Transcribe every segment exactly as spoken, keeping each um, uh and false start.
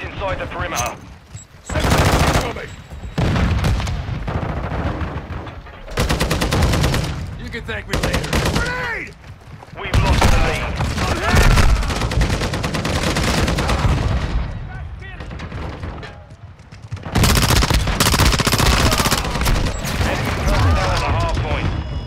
Enemies inside the perimeter. You can thank me later. Grenade! We've lost the lead. Enemy personnel at the hard point.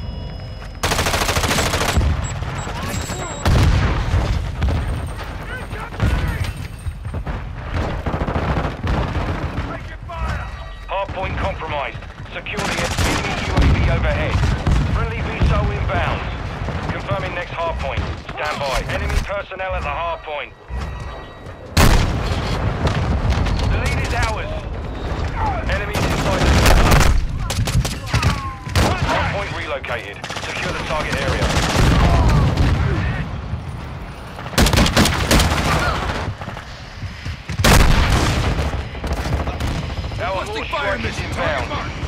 Hard point compromised. Secure the enemy U A V overhead. Friendly V S O inbound. Confirming next hard point. Stand by. Enemy personnel at the hard point. The lead is ours. Enemies inside the perimeter. Hard point relocated. Secure the target area. Our horse strike is inbound.